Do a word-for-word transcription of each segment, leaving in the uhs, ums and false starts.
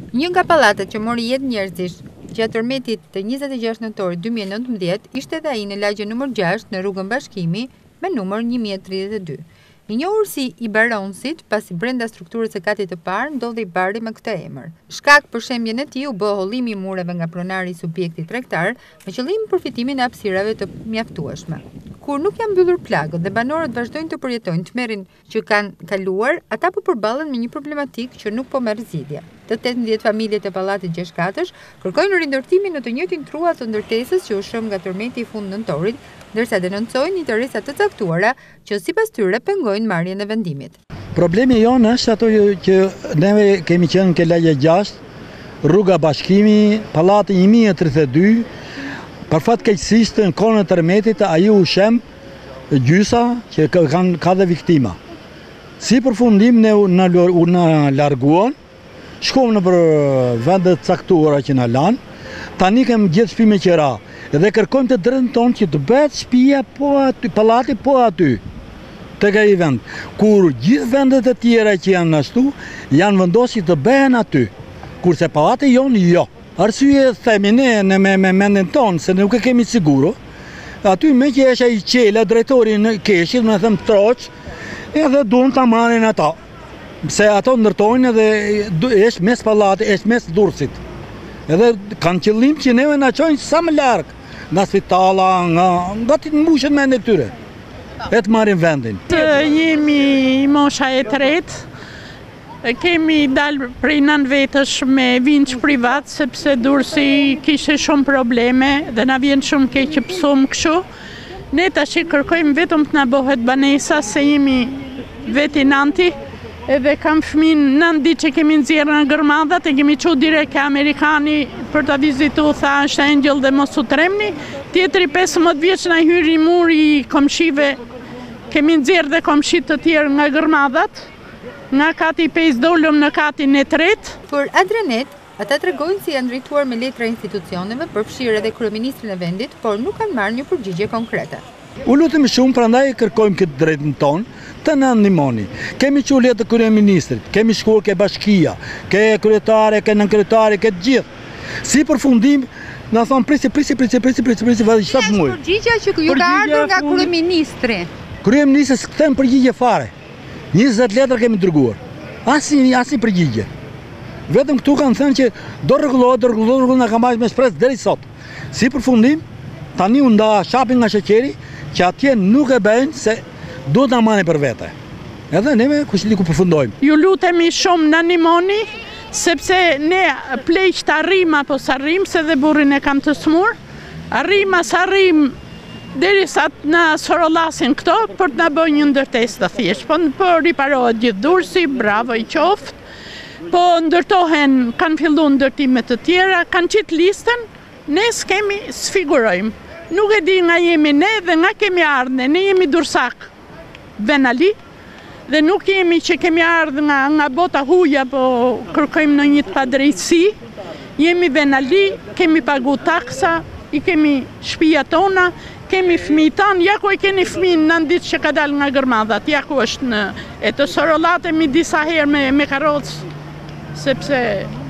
Një nga pallatet që mori jetë njerëzish gjatë tërmetit të njëzet e gjashtë nëntorit dy mijë e nëntëmbëdhjetë ishte edhe ai në lagjen numër gjashtë në rrugën Bashkimi me numër një mijë e tridhjetë e dy. I njohur si i Baronsit, pasi brenda strukturës së katit të parë ndodhi bari me këtë emër. Shkak për shembjen e tij u bë hollimi i mureve nga pronari i subjektit tregtar me qëllim përfitimin e hapësirave të mjaftueshme. Kur nuk janë mbyllur plagët dhe banorët vazhdojnë të përjetojnë tmerrin që kanë kaluar, ata po përballen me një problematik që nuk po merr zgjidhje. Të tetëmbëdhjetë familjet e pallatit gjashtkatësh kërkojnë rindërtimin në të njëjtin trua të ndërtesës që u shëm nga tërmeti i fund nëntorit, ndërsa denoncojnë interesa të caktuara që sipas tyre pengojnë marrjen e vendimit. Problemi jonë është ato që neve kemi qenë ke lagja gjashtë, rruga Bashkimi, pallati një mijë e tridhjetë e dy, për fat keqësisë në kohën e tërmetit ai u shem gjysa që kanë ka dhe viktima. Si përfundim ne na na larguan, shkojmë në për vendet caktuara që na lanë, tani kemi gjithë shtëpi me qira. Dhe kërkojmë të drejtën tonë që të bëhet shtëpia po aty, pallati po aty, tek ai vend. Kur gjithë vendet e tjera që janë ashtu, janë vendosur të bëhen aty. Kurse pallati jonë jo. Arsye themi ne në me, me mendin tonë se nuk e kemi siguro. Aty me që është ai qela, drejtori në keshit, më them troç, edhe duan ta marrin ata. Se ato ndërtojnë edhe është mes pallati, është mes Durrësit. Edhe kanë qëllim që neve na çojnë sa më larg nga spitalla, nga nga të mbushen mendet tyre. E të marrin vendin. Të jemi mosha e tretë. Kemi dalë prej nënvetësh me vinç privat sepse Durrësi kishte shumë probleme dhe na vjen shumë keq që psom kështu. Ne tash kërkojmë vetëm të na bëhet banesa se jemi veti nanti. Edhe kam fëmin nënt ditë që kemi nxjerrë në gërmadhat e kemi çu direkt ke amerikani për ta vizitu, tha është engjëll dhe mos u tremni. Tjetri pesëmbëdhjetë vjeç na hyri muri i komshive, kemi nxjerrë dhe komshit të tjerë nga gërmadhat, nga kati pesë dolëm në katin e tretë. Për Adrenet, ata tregojnë si janë drejtuar me letra institucioneve për fshirë edhe kryeministrin e vendit, por nuk kanë marrë një përgjigje konkrete. U lutem shumë, prandaj kërkojmë këtë drejtën tonë të na ndihmoni. Kemi qenë letë të kryeministrit, kemi shkuar ke bashkia, ke kryetare, ke nënkryetare, ke gjithë. Si përfundim na thon prisi prisi prisi prisi prisi prisi vazhdi shtat muaj. Përgjigja që ju ka ardhur nga kryeministri. Kryeministri s'kthen përgjigje fare. njëzet letra kemi dërguar. Asnjë asnjë përgjigje. Vetëm këtu kanë thënë që do rregullohet, do rregullohet, na ka marrë me shpresë deri sot. Si përfundim, tani u nda shapi nga sheqeri, që atje nuk e bëjnë se duhet na marrin për vete. Edhe neve kush di ku përfundojmë. Ju lutemi shumë na ndihmoni, sepse ne pleqt arrim apo s'arrim, se dhe burrin e kam të smur. Arrim as arrim derisa na sorollasin këto për të na bëjë një ndërtesë të thjeshtë. Po, po riparohet gjithë Durrësi, bravo i qoftë. Po ndërtohen, kanë filluar ndërtime të tjera, kanë qitë listën, ne s'kemi sfigurojmë. Nuk e di nga jemi ne dhe nga kemi ardhë, ne jemi Durrësak, Venali, dhe nuk jemi që kemi ardhë nga, nga bota huja, po kërkojmë në një të padrejtësi. Jemi Venali, kemi pagu taksa, i kemi shtëpia tona, kemi fëmijë tanë, ja ku e keni fëmijën nënt ditë që ka dalë nga gërmadhat, ja ku është në e të sorollatemi disa herë me, me karrocë, sepse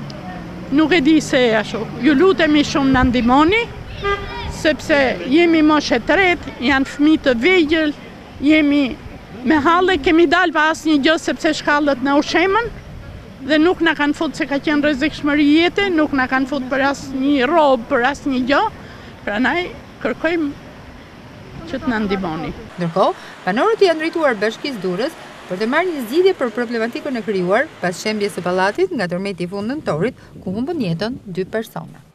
nuk e di se ashtu. Ju lutemi shumë na ndihmoni, sepse jemi moshë e tretë, janë fëmijë të vegjël, jemi me halle, kemi dalë pa asnjë gjë sepse shkallët na ushemën dhe nuk na kanë fut se ka qenë rrezikshmëri jete, nuk na kanë fut për asnjë rrobë, për asnjë gjë. Prandaj kërkojmë që të na ndihmoni. Ndërkohë, banorët janë drejtuar Bashkisë Durrës për të marrë një zgjidhje për problematikën e krijuar pas shembjes së pallatit nga tërmeti i fund nëntorit, ku humbën jetën dy persona.